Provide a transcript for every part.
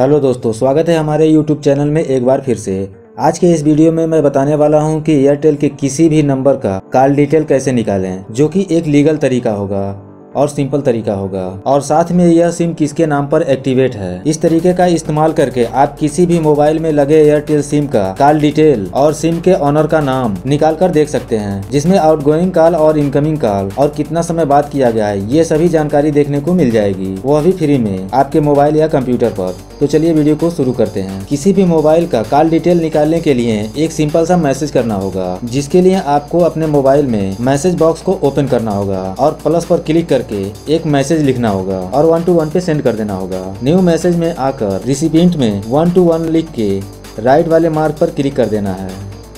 Hello दोस्तों, स्वागत है हमारे YouTube चैनल में एक बार फिर से। आज के इस वीडियो में मैं बताने वाला हूं कि एयरटेल के किसी भी नंबर का कॉल डिटेल कैसे निकालें, जो कि एक लीगल तरीका होगा और सिंपल तरीका होगा, और साथ में यह सिम किसके नाम पर एक्टिवेट है। इस तरीके का इस्तेमाल करके आप किसी भी मोबाइल में लगे एयरटेल सिम का कॉल डिटेल और सिम के ऑनर का नाम निकाल कर देख सकते हैं, जिसमें आउटगोइंग कॉल और इनकमिंग कॉल और कितना समय बात किया गया है, ये सभी जानकारी देखने को मिल जाएगी, वह भी फ्री में आपके मोबाइल या कंप्यूटर पर। तो चलिए वीडियो को शुरू करते हैं। किसी भी मोबाइल का कॉल डिटेल निकालने के लिए एक सिंपल सा मैसेज करना होगा, जिसके लिए आपको अपने मोबाइल में मैसेज बॉक्स को ओपन करना होगा और प्लस पर क्लिक करके एक मैसेज लिखना होगा और 1 to 1 पे सेंड कर देना होगा। न्यू मैसेज में आकर रिसिपिएंट में 1 to 1 लिख के राइट वाले मार्क पर क्लिक कर देना है।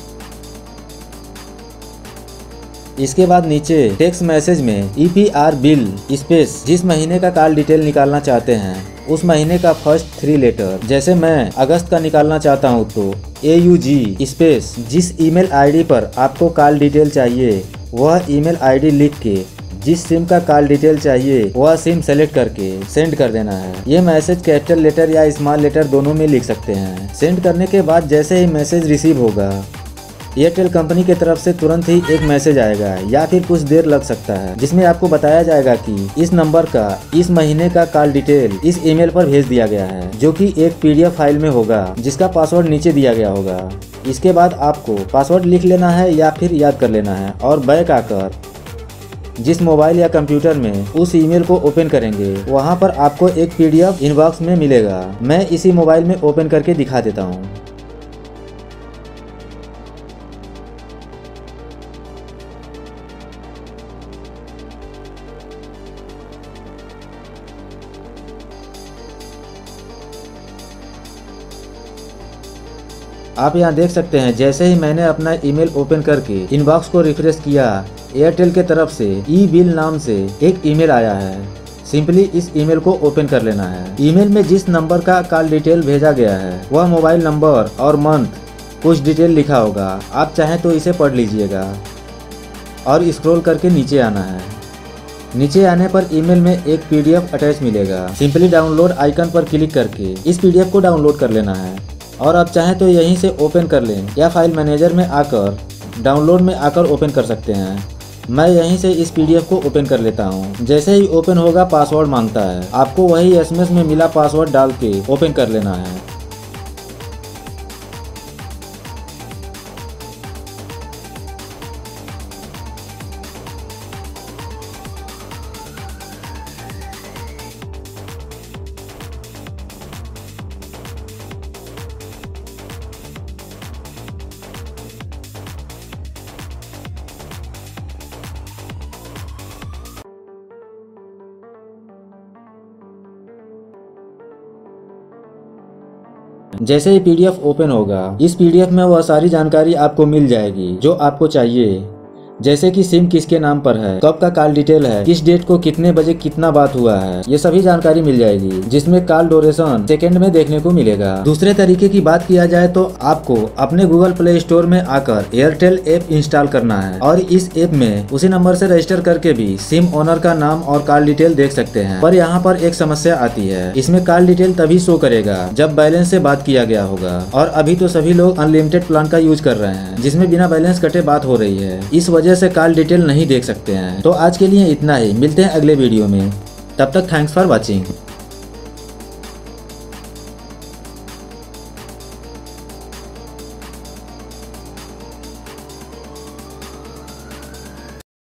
इसके बाद नीचे टेक्स्ट मैसेज में EPR बिल स्पेस जिस महीने का कॉल डिटेल निकालना चाहते हैं उस महीने का फर्स्ट 3 लेटर, जैसे मैं अगस्त का निकालना चाहता हूँ तो AUG स्पेस जिस ईमेल आईडी पर आपको कॉल डिटेल चाहिए वह ईमेल आईडी लिख के जिस सिम का कॉल डिटेल चाहिए वह सिम सेलेक्ट करके सेंड कर देना है। ये मैसेज कैपिटल लेटर या स्मॉल लेटर दोनों में लिख सकते हैं। सेंड करने के बाद जैसे ही मैसेज रिसीव होगा, एयरटेल कंपनी की तरफ से तुरंत ही एक मैसेज आएगा या फिर कुछ देर लग सकता है, जिसमें आपको बताया जाएगा कि इस नंबर का इस महीने का कॉल डिटेल इस ईमेल पर भेज दिया गया है, जो कि एक PDF फाइल में होगा जिसका पासवर्ड नीचे दिया गया होगा। इसके बाद आपको पासवर्ड लिख लेना है या फिर याद कर लेना है और बैक आकर जिस मोबाइल या कंप्यूटर में उस ईमेल को ओपन करेंगे वहां पर आपको एक PDF इनबॉक्स में मिलेगा। मैं इसी मोबाइल में ओपन करके दिखा देता हूं। आप यहाँ देख सकते हैं, जैसे ही मैंने अपना ईमेल ओपन करके इनबॉक्स को रिफ्रेश किया, एयरटेल के तरफ से ई बिल नाम से एक ईमेल आया है। सिंपली इस ईमेल को ओपन कर लेना है। ईमेल में जिस नंबर का कॉल डिटेल भेजा गया है वह मोबाइल नंबर और मंथ कुछ डिटेल लिखा होगा। आप चाहें तो इसे पढ़ लीजिएगा और स्क्रॉल करके नीचे आना है। नीचे आने पर ईमेल में एक PDF अटैच मिलेगा। सिंपली डाउनलोड आइकन पर क्लिक करके इस PDF को डाउनलोड कर लेना है, और आप चाहें तो यहीं से ओपन कर लें या फाइल मैनेजर में आकर डाउनलोड में आकर ओपन कर सकते हैं। मैं यहीं से इस PDF को ओपन कर लेता हूं। जैसे ही ओपन होगा पासवर्ड मांगता है, आपको वही SMS में मिला पासवर्ड डाल के ओपन कर लेना है। जैसे ही PDF ओपन होगा, इस PDF में वह सारी जानकारी आपको मिल जाएगी जो आपको चाहिए, जैसे कि सिम किसके नाम पर है, कब का कॉल डिटेल है, किस डेट को कितने बजे कितना बात हुआ है, ये सभी जानकारी मिल जाएगी, जिसमें कॉल ड्यूरेशन सेकंड में देखने को मिलेगा। दूसरे तरीके की बात किया जाए तो आपको अपने गूगल प्ले स्टोर में आकर एयरटेल ऐप इंस्टॉल करना है और इस ऐप में उसी नंबर से रजिस्टर करके भी सिम ओनर का नाम और कॉल डिटेल देख सकते हैं। पर यहाँ पर एक समस्या आती है, इसमें कॉल डिटेल तभी शो करेगा जब बैलेंस से बात किया गया होगा, और अभी तो सभी लोग अनलिमिटेड प्लान का यूज कर रहे हैं, जिसमें बिना बैलेंस कटे बात हो रही है। इस वजह से कॉल डिटेल नहीं देख सकते हैं। तो आज के लिए इतना ही, मिलते हैं अगले वीडियो में। तब तक थैंक्स फॉर वॉचिंग।